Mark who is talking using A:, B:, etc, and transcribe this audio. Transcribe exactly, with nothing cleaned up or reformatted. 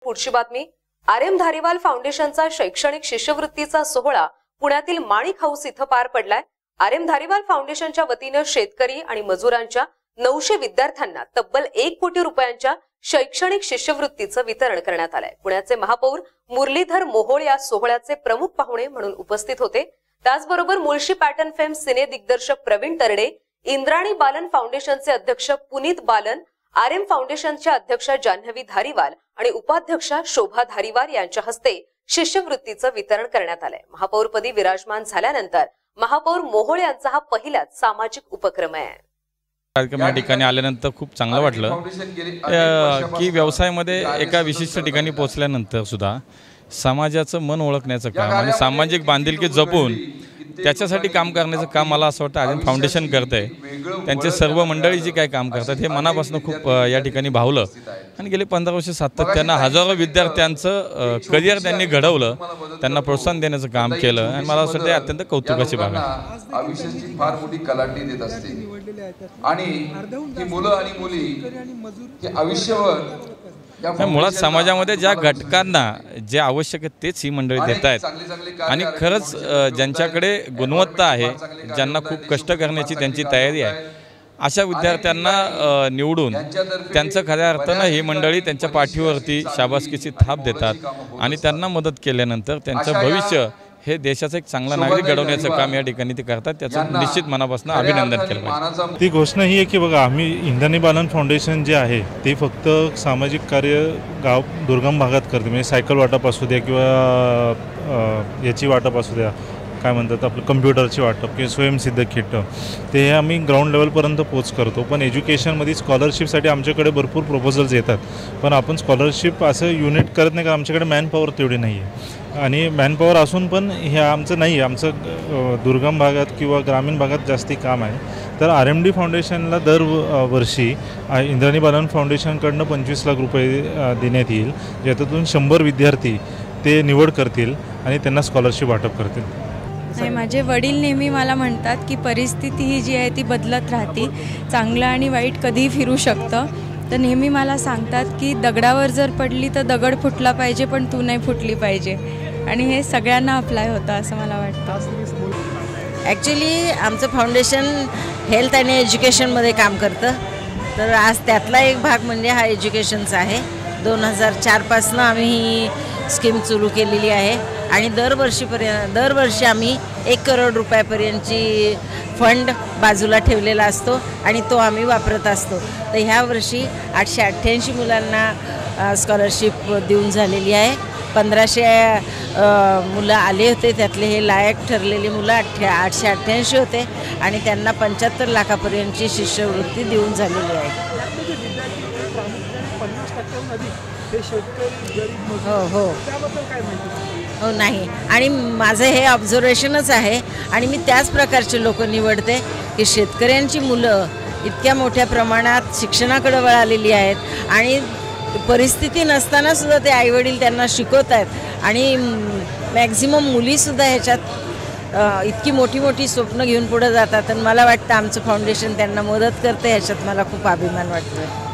A: पुढची बातमी। R M Dhariwal फाउंडेशनचा शैक्षणिक शिष्यवृत्तीचा सोहळा पुण्यातील माणिक हाऊस इथं पार पडलाय। आर एम धारीवाल फाउंडेशनच्या वतीने शेतकरी आणि मजुरांच्या नऊशे विद्यार्थ्यांना तब्बल एक कोटी रुपयांच्या शैक्षणिक शिष्यवृत्तीचं वितरण करण्यात आलंय। पुण्याचे महापौर मुरलीधर मोहोळ या सोहळ्याचे प्रमुख पाहुणे म्हणून उपस्थित होते। त्याचबरोबर मुळशी पॅटर्न फेम सिने दिग्दर्शक प्रवीण तरडे, इंद्राणी बालन फाउंडेशनचे अध्यक्ष पुनीत बालन, आर एम फाउंडेशनच्या अध्यक्षा जान्हवी धारीवाल आणि उपाध्यक्षा शोभा धारीवाल यांच्या हस्ते शिष्यवृत्तीचं वितरण करण्यात आलंय। महापौरपदी विराजमान झाल्यानंतर महापौर मोहोळ यांचा हा पहिलाच सामाजिक उपक्रम आहे।
B: कार्यक्रम या ठिकाणी आल्यानंतर खूप चांगलं वाटलं की व्यवसायामध्ये एका विशिष्ट ठिकाणी पोहोचल्यानंतर सुद्धा समाजाचं मन ओळखण्याचं काम आणि सामाजिक बांधिलकी जपून त्याच्यासाठी काम करण्याचं काम मला असं वाटतं आर एम फाउंडेशन करते। त्यांचे सर्व मंडळी जी काही काम करतात हे मनापासून खूप या ठिकाणी भावलं आणि गेले पंधरा वर्ष सातत्यानं हजारो विद्यार्थ्यांचं करिअर त्यांनी घडवलं, त्यांना प्रोत्साहन देण्याचं काम केलं आणि मला असं वाटतं अत्यंत कौतुकाची बाब आहे।
C: आयुष्याची फार मोठी कलाटणी देत असते आणि ही मुलं आणि मुली हे आयुष्यभर
B: मुळात समाजामध्ये ज्या घटकांना जे आवश्यक आहे तेच ही मंडळी देत आहेत आणि खरंच ज्यांच्याकडे गुणवत्ता आहे, ज्यांना खूप कष्ट करण्याची त्यांची तयारी आहे, अशा विद्यार्थ्यांना निवडून त्यांचं खऱ्या अर्थानं ही मंडळी त्यांच्या पाठीवरती शाबासकीची थाप देतात आणि त्यांना मदत केल्यानंतर त्यांचं भविष्य हे देशाचं एक चांगला नागरिक घडवण्याचं काम या ठिकाणी ते करतात। त्याचं निश्चित मनापासून अभिनंदन केलं पाहिजे।
D: ती घोषणा ही आहे की बघा, आम्ही इंद्राणी बालन फाउंडेशन जे आहे ते फक्त सामाजिक कार्य गाव दुर्गम भागात करते, म्हणजे सायकल वाटप असू द्या किंवा याची वाटप असू द्या, काय म्हणतात आपलं कम्प्युटरची वाटप किंवा स्वयंसिद्ध किट, ते आम्ही ग्राउंड लेवलपर्यंत पोच करतो। पण एज्युकेशनमध्ये स्कॉलरशिपसाठी आमच्याकडे भरपूर प्रपोजल्स येतात, पण आपण स्कॉलरशिप असं युनिट करत नाही, कारण आमच्याकडे मॅनपॉवर तेवढी नाही आहे आणि मॅनपॉवर असून पण हे आमचं नाही आहे, आमचं दुर्गम भागात किंवा ग्रामीण भागात जास्ती काम आहे। तर आर एम डी फाउंडेशनला दर वर्षी इंद्राणी बालन फाउंडेशनकडनं पंचवीस लाख रुपये देण्यात येईल, ज्याच्यातून शंभर विद्यार्थी ते निवड करतील आणि त्यांना स्कॉलरशिप वाटप करतील।
E: नाही, माझे वडील नेहमी मला म्हणतात की परिस्थिती ही जी आहे ती बदलत राहते, चांगलं आणि वाईट कधीही फिरू शकतं। तर नेहमी मला सांगतात की दगडावर जर पडली तर दगड फुटला पाहिजे, पण तू नाही फुटली पाहिजे, आणि हे सगळ्यांना अप्लाय होतं असं मला वाटतं।
F: ॲक्च्युली आमचं फाउंडेशन हेल्थ आणि एज्युकेशनमध्ये काम करतं, तर आज त्यातला एक भाग म्हणजे हा एज्युकेशनचा आहे। दोन हजार चारपासनं आम्ही ही स्कीम सुरू केलेली आहे आणि दरवर्षीपर्यंत दरवर्षी आम्ही एक करोड रुपयापर्यंतची फंड बाजूला ठेवलेला असतो आणि तो आम्ही वापरत असतो। तर ह्या वर्षी आठशे अठ्ठ्याऐंशी मुलांना स्कॉलरशिप देऊन झालेली आहे। पंधराशे मुलं आले होते, त्यातले हे लायक ठरलेली मुलं अठ्ठ्या आठशे अठ्ठ्याऐंशी होते आणि त्यांना पंच्याहत्तर लाखापर्यंतची शिष्यवृत्ती देऊन झालेली आहे। हो हो हो नाही, आणि माझं हे ऑब्झर्वेशनच आहे आणि मी त्याच प्रकारचे लोक निवडते की शेतकऱ्यांची मुलं इतक्या मोठ्या प्रमाणात शिक्षणाकडे वळालेली आहेत आणि परिस्थिती नसताना सुद्धा ते आईवडील त्यांना शिकवत आहेत आणि मॅक्झिमम मुलीसुद्धा ह्याच्यात इतकी मोठी मोठी स्वप्न घेऊन पुढे जातात आणि मला वाटतं आमचं फाउंडेशन त्यांना मदत करते, ह्याच्यात मला खूप अभिमान वाटतो।